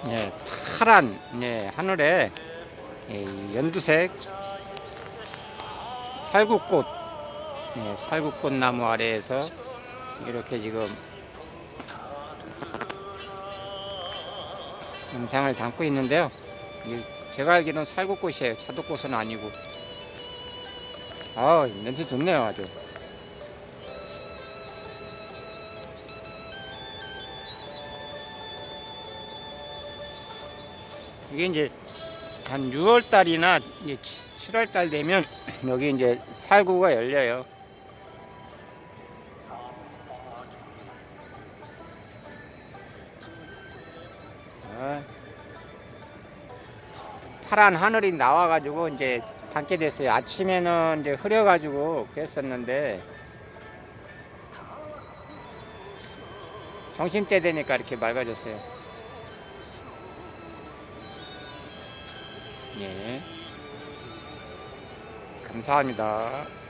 예, 파란 예, 하늘에 연두색 살구꽃, 예, 살구꽃 나무 아래에서 이렇게 지금 영상을 담고 있는데요. 제가 알기로는 살구꽃이에요. 차도꽃은 아니고. 냄새 좋네요, 아주. 이게 이제 한 6월달이나 7월달 되면 여기 이제 살구가 열려요. 파란 하늘이 나와가지고 이제 담게 됐어요. 아침에는 이제 흐려가지고 그랬었는데 점심때 되니까 이렇게 맑아졌어요. 예. 감사합니다.